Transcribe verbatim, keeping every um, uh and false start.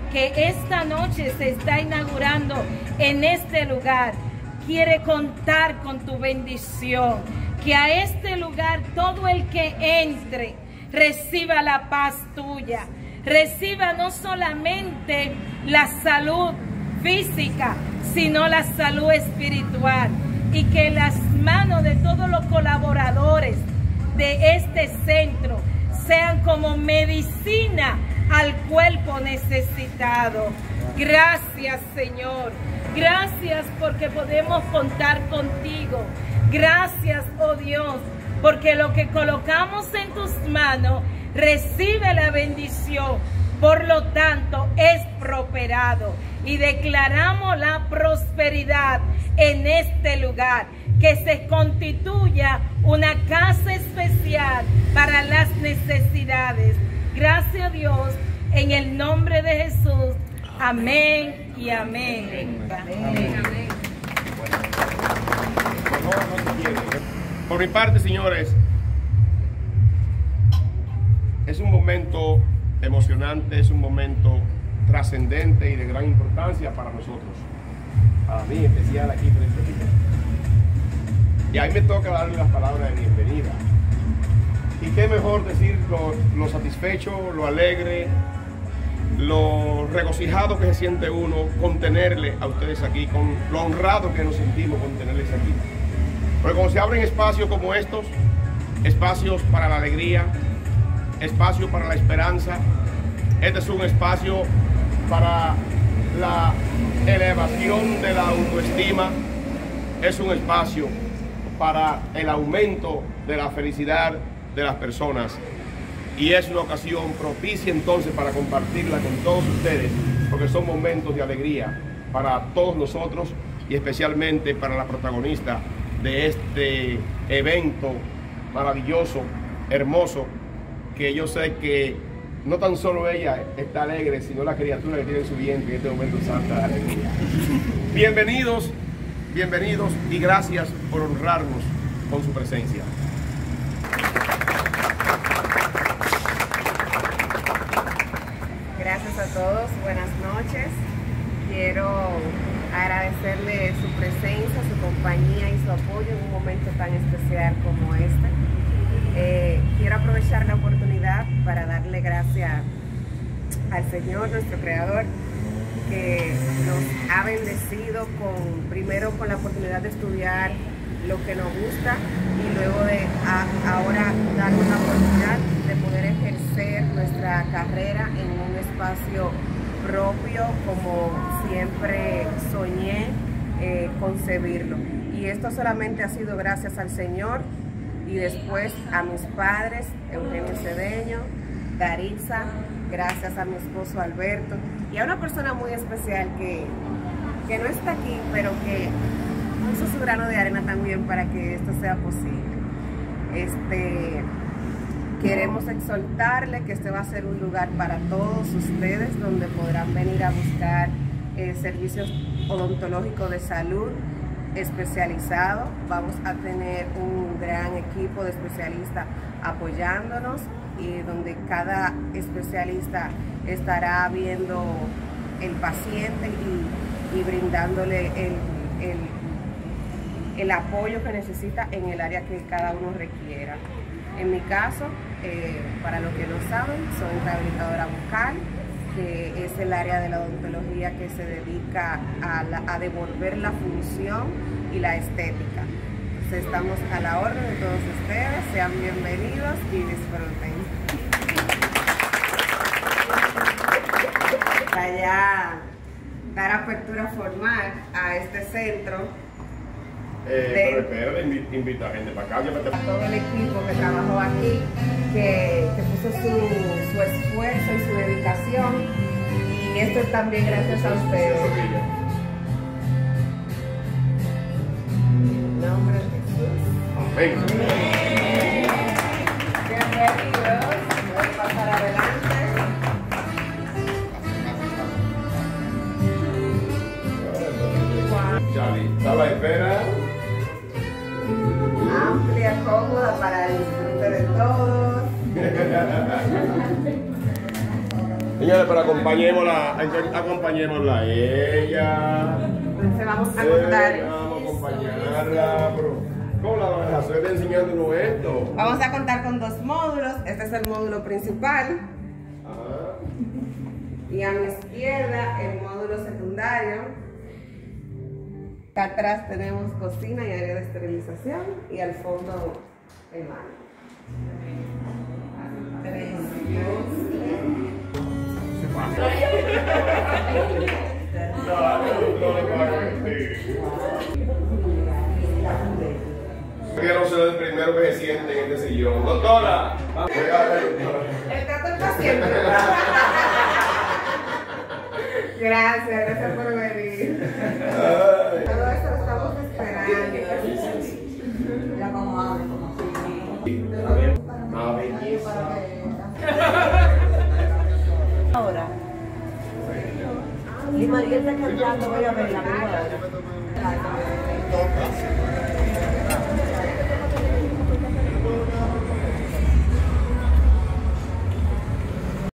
que esta noche se está inaugurando en este lugar, quiere contar con tu bendición. Que a este lugar todo el que entre reciba la paz tuya, reciba no solamente la salud física, sino la salud espiritual, y que las manos de todos los colaboradores de este centro sean como medicina al cuerpo necesitado. Gracias, Señor. Gracias porque podemos contar contigo. Gracias, oh Dios, porque lo que colocamos en tus manos recibe la bendición. Por lo tanto, es prosperado. Y declaramos la prosperidad en este lugar. Que se constituya una casa especial para las necesidades. Gracias, Dios, en el nombre de Jesús. Amén y amén. Amén. Amén. Por mi parte, señores, es un momento emocionante, es un momento trascendente y de gran importancia para nosotros. Para mí, especial aquí frente a ti. Y a mí me toca darle las palabras de bienvenida. Y qué mejor decir lo, lo satisfecho, lo alegre, lo regocijado que se siente uno con tenerle a ustedes aquí, con lo honrado que nos sentimos con tenerles aquí. Porque cuando se abren espacios como estos, espacios para la alegría, espacios para la esperanza, este es un espacio para la elevación de la autoestima, es un espacio para el aumento de la felicidad de las personas, y es una ocasión propicia entonces para compartirla con todos ustedes, porque son momentos de alegría para todos nosotros y especialmente para la protagonista de este evento maravilloso, hermoso, que yo sé que no tan solo ella está alegre, sino la criatura que tiene en su vientre en este momento santa de alegría. Bienvenidos, bienvenidos y gracias por honrarnos con su presencia. Gracias a todos, buenas noches. Quiero agradecerle su presencia, su compañía y su apoyo en un momento tan especial como este. Eh, quiero aprovechar la oportunidad para darle gracias al Señor, nuestro Creador, que nos ha bendecido con, primero con la oportunidad de estudiar lo que nos gusta y luego de a, ahora darnos la oportunidad de poder ejercer nuestra carrera en un espacio propio como siempre soñé eh, concebirlo. Y esto solamente ha sido gracias al Señor y después a mis padres, Eugenio Cedeño, Daritza, gracias a mi esposo Alberto y a una persona muy especial que, que no está aquí, pero que puso su grano de arena también para que esto sea posible. Este, queremos exhortarle que este va a ser un lugar para todos ustedes donde podrán venir a buscar eh, servicios odontológicos de salud especializado. Vamos a tener un gran equipo de especialistas apoyándonos y donde cada especialista estará viendo el paciente y, y brindándole el, el, el apoyo que necesita en el área que cada uno requiera. En mi caso, eh, para los que no saben, soy rehabilitadora bucal, que es el área de la odontología que se dedica a, la, a devolver la función y la estética. Entonces estamos a la orden de todos ustedes, sean bienvenidos y disfruten. Para ya dar apertura formal a este centro, Eh, pero espera, invita a gente para acá. a todo el equipo que trabajó aquí, que, que puso su, su esfuerzo y su dedicación, y esto es también gracias a ustedes. En nombre de Jesús. Amén. Amén. Bienvenidos, voy a pasar adelante. Charlie, sala de espera. Amplia, cómoda para el disfrute de todos. Señores, pero acompañémosla, acompañémosla a ella. Entonces vamos a contar. Eh, vamos a acompañarla, pero ¿cómo la vas a hacer enseñándonos esto? Vamos a contar con dos módulos. Este es el módulo principal. Ajá. Y a mi izquierda el módulo secundario. Acá atrás tenemos cocina y área de esterilización. Y al fondo el baño. Tres, dos, Quiero ser el primero que se siente en este sillón. Doctora. el trato del paciente. Gracias, gracias por venir. Todo esto lo estamos esperando. Ya como abre, como así. Ah, belleza. Ahora. Y María está cantando, voy a ver la